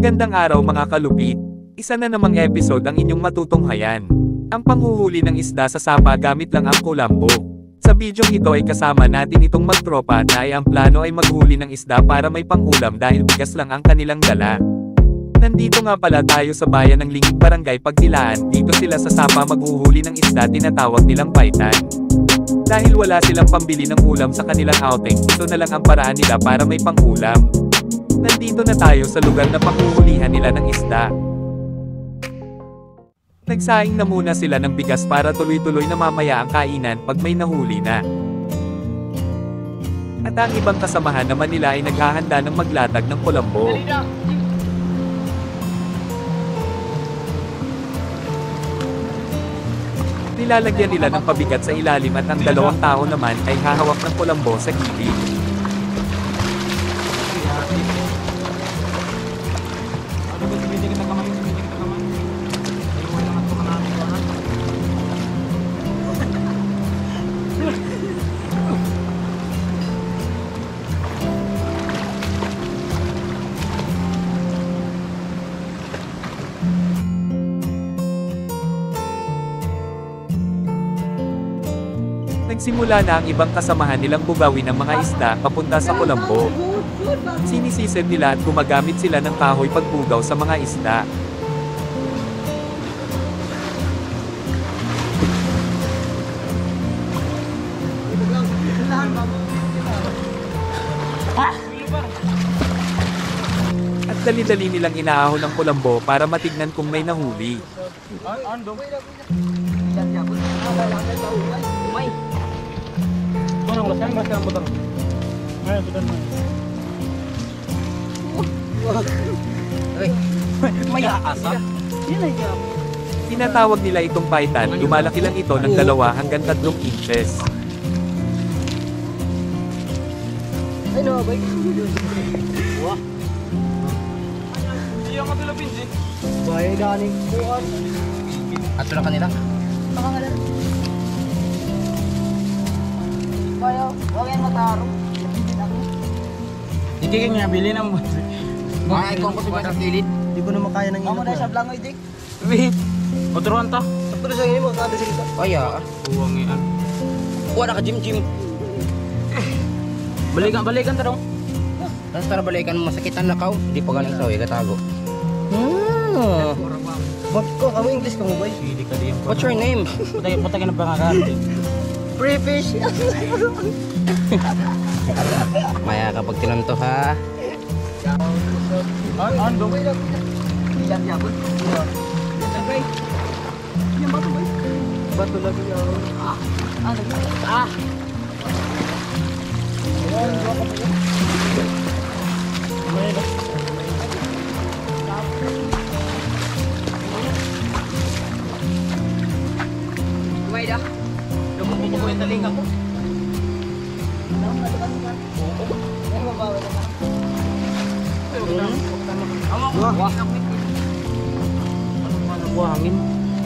Magandang araw mga kalupit. Isa na namang episode ang inyong matutunghayan. Ang panghuhuli ng isda sa sapa gamit lang ang kulambo. Sa bidyong ito ay kasama natin itong magtropa na ang plano ay maghuli ng isda para may pangulam dahil bigas lang ang kanilang dala. Nandito nga pala tayo sa bayan ng Lingig Barangay Pagdilaan. Dito sila sa sapa maghuhuli ng isda, tinatawag nilang paitan. Dahil wala silang pambili ng ulam sa kanilang outing, ito na lang ang paraan nila para may pangulam. Nandito na tayo sa lugar na panghuhulihan nila ng isda. Nagsaing na muna sila ng bigas para tuloy-tuloy na mamaya ang kainan pag may nahuli na. At ang ibang kasamahan naman nila ay naghahanda ng maglatag ng kulambo. Nilalagyan nila ng pabigat sa ilalim at ang dalawang tao naman ay hahawak ng kulambo sa gilid. Nagsimula na ang ibang kasamahan nilang bugawin ang mga isda papunta sa kulambo. Sinisisid nila at gumagamit sila ng kahoy pagbugaw sa mga isda. At dali-dali nilang inaahon ang kulambo para matignan kung may nahuli. Tinatawag nila itong paitan, lumalaki lang ito ng 2 hanggang 3 inches. Ato na kanila. Huwag yan magtarong. Hindi kayo nga bilhin ang mga ikon ko sa kilid. Hindi ko na makaya ng ino. Ako na sa blangoy, Dick. Wait. Oturuan ta. Sakto na siya ngayon mo, kada sila. Kaya. Uwang yan. Wala ka gym. Balikan ta dong. Tapos para balikan masakitan na kaw. Hindi pa galing sa katago. Ba't ko, kamo English ka mo ba? What's your name? Patay ka na pangalan. Free fish. Maya kapag tinanto ha. Ano? Ilan yapon? Sabay. Yan bato ba? Bato lagi yan. Ano? Kumay dah. Lumukok ko yung talinga ko. Buhangin.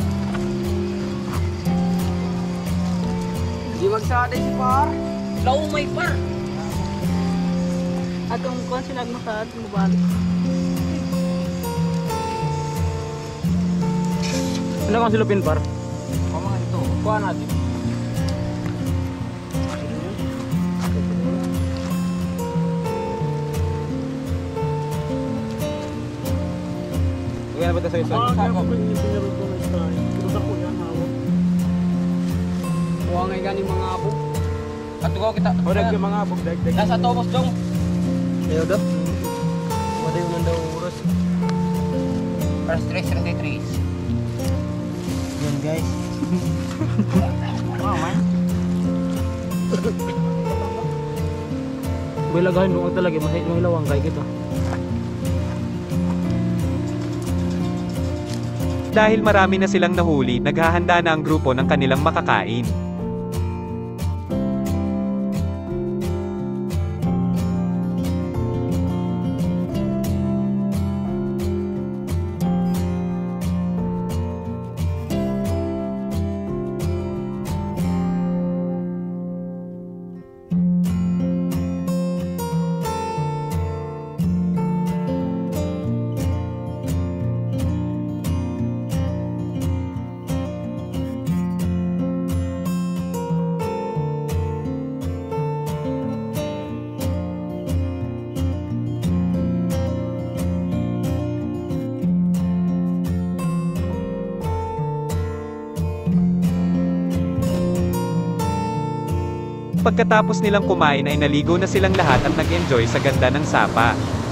Di magsaday si Par. Law may par. Atong kuan sila masaad mo balik. Ano kang silupin par? Mga ito. Kuha natin. Kaya ba ito sa isa? Kuha nga gani mga abo. Katugaw kita. O yung mga abo, dag. Nasa tomos dong. Ayaw daw. Wala yung nandaw oras. Para stress lang tayo trace. Yan guys. Bilagahin mo talaga, mahit mo ilawang kay kita. Dahil marami na silang nahuli, naghahanda na ang grupo ng kanilang makakain. Pagkatapos nilang kumain ay naligo na silang lahat at nag-enjoy sa ganda ng sapa.